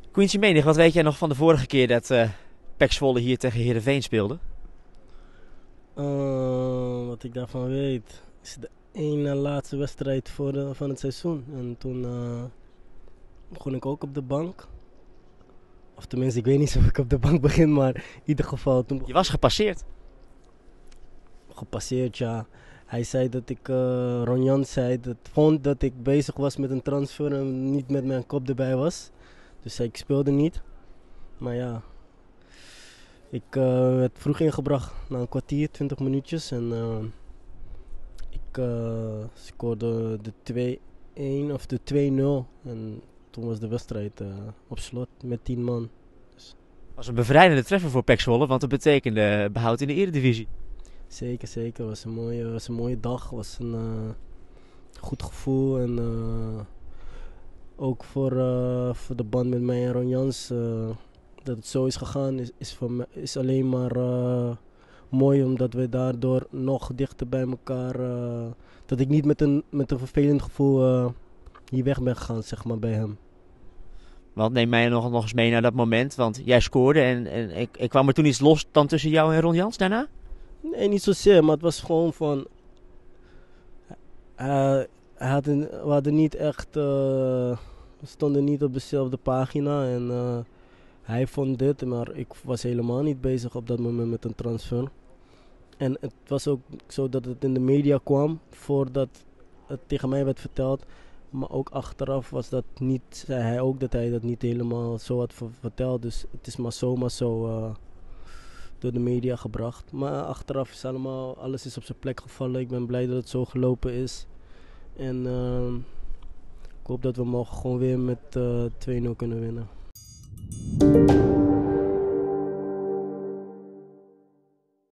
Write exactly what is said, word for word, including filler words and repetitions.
Quincy Menig, wat weet jij nog van de vorige keer dat uh, P E C Zwolle hier tegen Heerenveen speelde? Uh, wat ik daarvan weet, is de ene laatste wedstrijd voor de, van het seizoen. En toen uh, begon ik ook op de bank. Of tenminste, ik weet niet of ik op de bank begin, maar in ieder geval... Toen Je was gepasseerd. Gepasseerd, ja. Hij zei dat ik, uh, Ron Jans zei, dat vond dat ik bezig was met een transfer en niet met mijn kop erbij was. Dus zei ik speelde niet. Maar ja, ik uh, werd vroeg ingebracht, na een kwartier, twintig minuutjes. En uh, ik uh, scoorde de twee-een of de twee-nul. En toen was de wedstrijd uh, op slot met tien man. Dus. Dat was een bevrijdende treffer voor P E C Zwolle, want dat betekende behoud in de Eredivisie. Zeker, zeker. Het was een mooie, was een mooie dag. Het was een uh, goed gevoel. En uh, ook voor, uh, voor de band met mij en Ron Jans. Uh, dat het zo is gegaan is, is, voor me, is alleen maar uh, mooi. Omdat we daardoor nog dichter bij elkaar... Uh, dat ik niet met een, met een vervelend gevoel uh, hier weg ben gegaan, zeg maar, bij hem. Want neem mij nog, nog eens mee naar dat moment. Want jij scoorde en, en ik, ik kwam er toen iets los dan tussen jou en Ron Jans daarna? Nee, niet zozeer, maar het was gewoon van... Uh, hij had een, we hadden niet echt... Uh, we stonden niet op dezelfde pagina en uh, hij vond dit, maar ik was helemaal niet bezig op dat moment met een transfer. En het was ook zo dat het in de media kwam, voordat het tegen mij werd verteld. Maar ook achteraf was dat niet, zei hij ook dat hij dat niet helemaal zo had verteld. Dus het is maar zomaar zo... Uh, door de media gebracht. Maar achteraf is allemaal, alles is op zijn plek gevallen. Ik ben blij dat het zo gelopen is. En uh, ik hoop dat we morgen gewoon weer met uh, twee nul kunnen winnen.